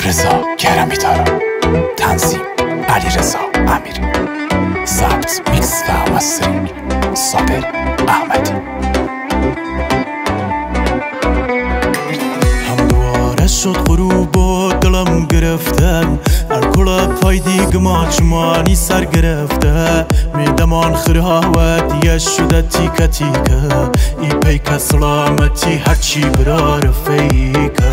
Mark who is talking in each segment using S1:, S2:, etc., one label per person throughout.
S1: رضا کرمی دارم. تنظیم علیرضا امیری. ضبط میکس و مسترینگ صابر احمدی.
S2: همواره شد غروب و دلم گرفته، هر پای دیگه چمانی سر گرفته. میدمان خراوت یه شده تیکه تیکه، ای پیک سلامتی هرچی برا رفیکه.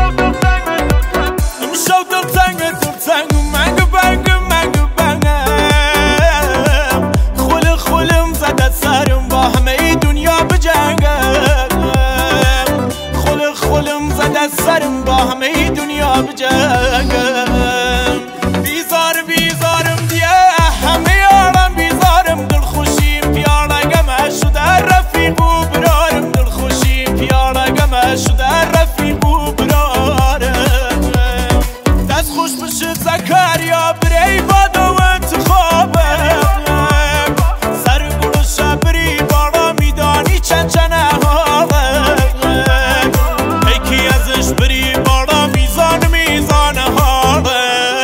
S2: امشب دلتنگ منگو بنگم، خولم زده سرم با همه دنیا بجنگم. خولم زده سرم با همه دنیا بجنگم. بیزارم دیگه همه عالم بیزارم، دلخوشیم پیاله گمه شده رفیق و برارم. دلخوشیم پیاله گمه شده رفیق و برارم. دست خوش بشد زکریا بری باد و انتخابم، سر گل شبری بالا میدانی چند حالم. یکی ازش بری بالا میزان حالم.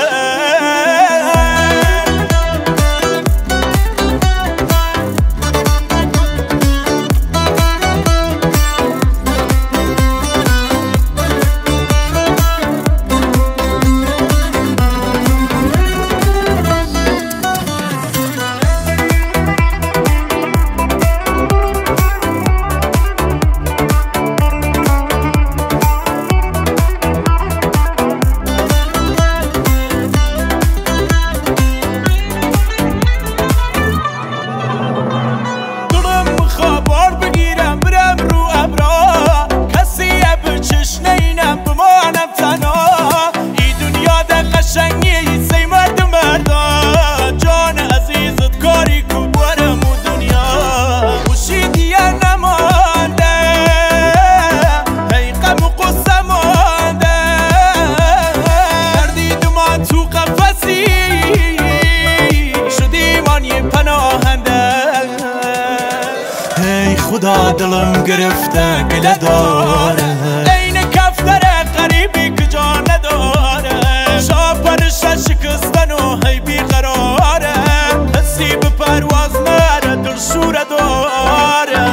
S2: خدا دلم گرفته گله داره، این کفتر غریبی که جا نداره. شاپرش شکستن و هی بیقراره، حسی به پرواز نره دل شوره داره.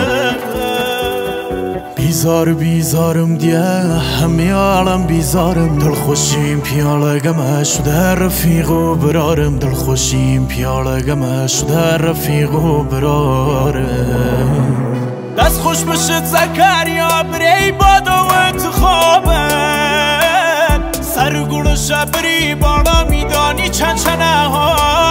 S2: بیزارم دیگه همه عالم بیزارم. دلخوشیم پیاله گمه شده رفیق و برارم. دلخوشیم پیاله گمه شده رفیق و برارم. دست خوش بشد زکریا بری باد و انتخابم، سر گل شبری بالا میدانی چند حال.